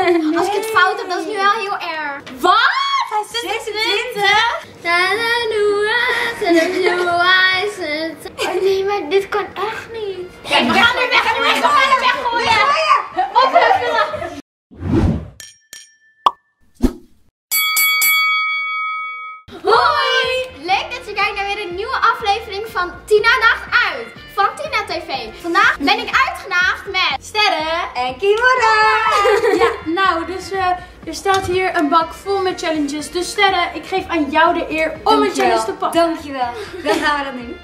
Als ik het fout heb, dat is nu wel heel erg. Wat? Hij is 26? Oh nee, maar dit kan echt niet. Kijk, we gaan er weg, weggooien. Ophuffelen. Hoi! Leuk dat je kijkt naar weer een nieuwe aflevering van Tina Daagt Uit van Tina TV. Vandaag ben ik uitgedaagd met Sterre en Kimora. Ja, nou, dus er staat hier een bak vol met challenges. Dus Sterre, ik geef aan jou de eer om een challenge te pakken. Dankjewel. Dan gaan we dat doen.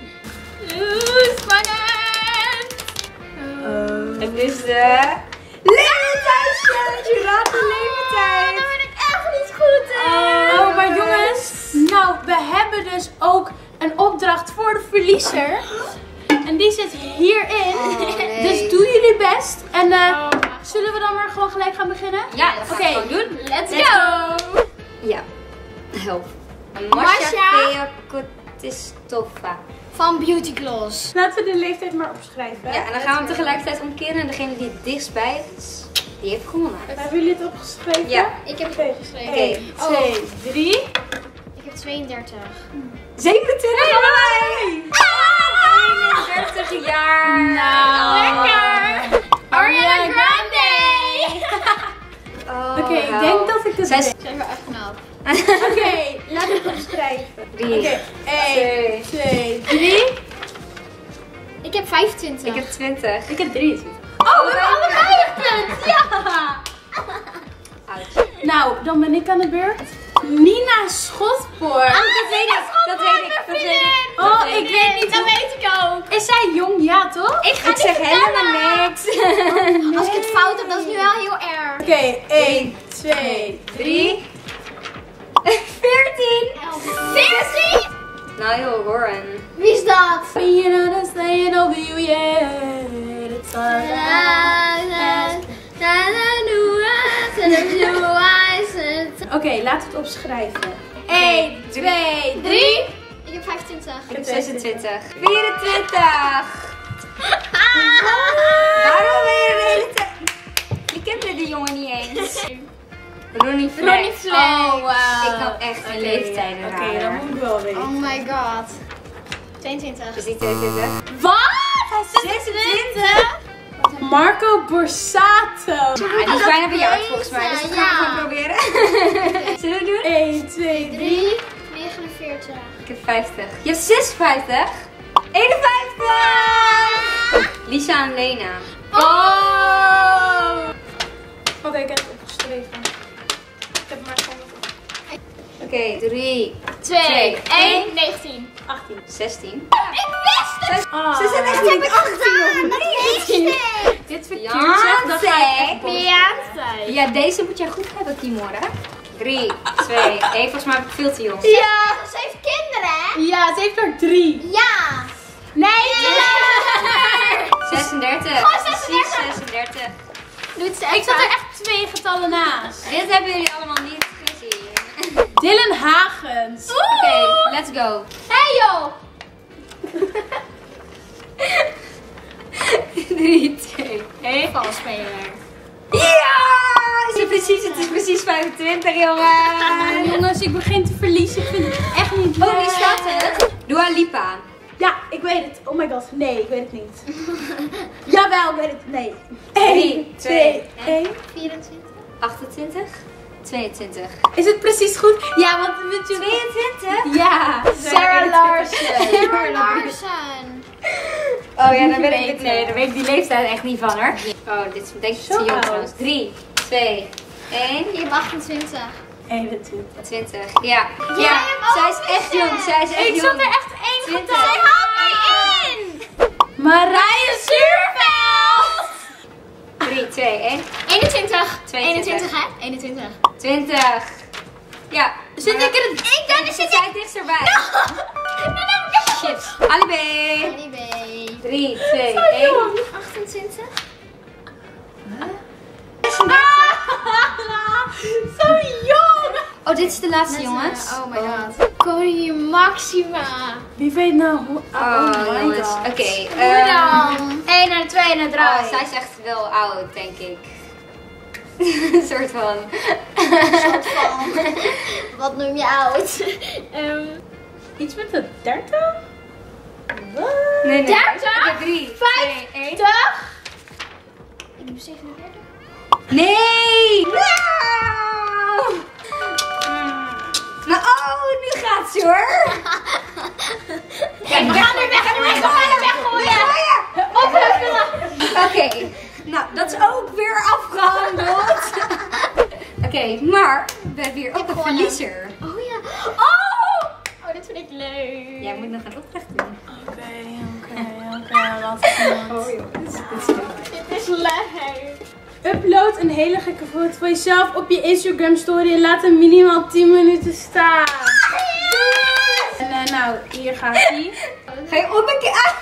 Spannend! Het is de leeftijd challenge. Je raadt de leeftijd. Daar ben ik echt niet goed in. Oh, maar jongens, nou, we hebben dus ook een opdracht voor de verliezer. En die zit hierin. nee. Dus doe jullie best. En zullen we dan maar gewoon gelijk gaan beginnen? Ja, dat gaan we gewoon doen. Let's go! Ja. Help. Masha Kotistova. Van Beauty Gloss. Laten we de leeftijd maar opschrijven. Ja, en dan gaan we hem tegelijkertijd omkeren. En degene die het dichtst bij is, die heeft gewonnen. Hebben jullie het opgeschreven? Ja. Ik heb het opgeschreven. 1, 2, 3. Ik heb 32. 27 allebei! 31 jaar! Nou. Lekker! Ariana Grande! Oh, Oké, ik denk dat ik het Zij is- weet. Zijn we echt knap. Oké, laten we het opschrijven. 3. Oké, 1, 2, 3. Ik heb 25. Ik heb 20. Ik heb 23. Oh, we hebben allebei een punt! Ja! Ouch. Nou, dan ben ik aan de beurt. Nina Schotpoort. Dat weet ik. Dat weet ik. Dat weet ik. Oh, ik weet niet. Dat weet ik ook. Is zij jong? Ja, toch? Ik ga Ik zeg helemaal niks. Als ik het fout heb, dat is nu wel heel erg. Oké, 1, 2, 3. 14. 14? Nou, heel Warren. Wie is dat? You know that's saying over you, yeah. It's Oké, laten we het opschrijven. 1, 2, 3. Ik heb 25. Ik heb 26. 24. Waarom ben je de hele tijd... Je kent die jongen niet eens. Ronnie Flex. Ronnie Flex. Oh, wow. Ik kan echt geen Oké, leeftijden Oké, raden. dat moet ik wel weten. Oh my god. 22. Is die 22? Wat? 26? Marco Borsato. Ah, die is bijna bejaard volgens mij, dus dat gaan we gewoon proberen. Zullen we doen? 1, 2, 3. 3, 49. Ik heb 50. Je hebt 56? 51! Lisa en Lena. Oh! Oké, ik heb het opgeschreven. Ik heb maar gewoon Oké, 3, 2, 1. 1, 19. 18. 16. Ik wist het! Ah. Ze zijn echt Dat heb niet ik 18 gedaan, of dat niet? wist ik. Dit verkeerd zegt, dan ga ik echt boos. Beyoncé. Ja, deze moet jij goed hebben, Kimora. 3, 2, 1. Volgens mij heb ik veel te jong. Ja, ze heeft kinderen, hè? Ja, ze heeft er 3. Ja. Nee, 36. Oh, 36. Precies 36. Doet ze ik zat er echt 2 getallen naast. Dit hebben jullie allemaal niet gezien. Dylan Hagens. Oké, let's go. Hey joh. 3, 2, 1. Valspeler. Ja! Het is precies 25, jongen. Jongens, ik begin te verliezen. Ik vind het echt niet leuk. Oh, wie staat er? Dua Lipa. Ja, ik weet het. Oh my god. Nee, ik weet het niet. Jawel, ik weet het. Nee. 3, 2, 1. 24. 28, 22. Is het precies goed? Ja, want weet je... 22? Ja. Sarah Larsen. Sarah Sarah Larsen. Oh ja, dan weet ik weten. het. Nee, dan weet ik die leeftijd echt niet van hoor. Oh, dit is denk ik Zo te jong oud. trouwens. 3, 2, 1. Je hebt 28. 21. 20. Ja. Jij Ja, hebt zij ook is echt jong. Zij is echt Ik jong. zat er echt 1 20. getal. Zij haalt mij in. Marije Zuurveld. 3, 2, 1. 21. 22. 21 hè? 21. 20. Ja. Zit ik er... Ik denk dat zit jij dichterbij. Dan heb ik het. Chips. Alibi. Anyway. 3, 2, 1. 28. Zo jong. Oh, dit is de laatste jongens. Oh my god. Koningin Maxima. Wie weet nou hoe... Oh, my jongens. god. Oké. Hoe dan? 1 naar 2 naar 3. Oh, zij is echt wel oud, denk ik. Een soort van. Wat noem je oud? Iets met de 30? Wat? Nee. 30? Ik heb 3, 2, 1. 50? Ik heb 47. Nee! Nou! Nou, oh, nu gaat ze hoor. Kijk, we gaan er weggooien. We gaan er weggooien. Ophuppelen. Oké, nou dat is ook weer afgehandeld. Oké, maar we hebben hier ook een verliezer. Oh ja. Oh, dit vind ik leuk. Jij moet nog een opdracht doen. Oké, laat het maar. Oh jongens, dit is leuk. Dit is leuk. Upload een hele gekke foto van jezelf op je Instagram story en laat hem minimaal 10 minuten staan. En nou, hier gaat hij. Ga je op een keer.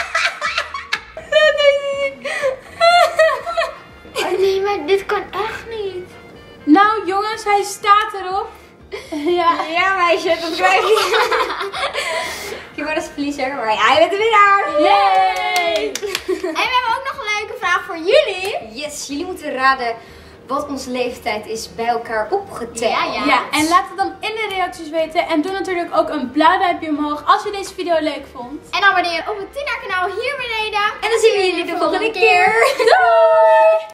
Oh nee, maar dit kan echt niet. Nou jongens, hij staat erop. Ja. Ja meisje, dat krijg je. Je wordt als verliezer, maar jij bent de winnaar. Yay! En we hebben ook nog een leuke vraag voor jullie. Yes, jullie moeten raden wat onze leeftijd is bij elkaar opgeteld. Ja. Ja, en laat het dan in de reacties weten. En doe natuurlijk ook een blauw duimpje omhoog als je deze video leuk vond. En abonneer op het Tina kanaal hier beneden. En dan zien we jullie de volgende keer. Doei!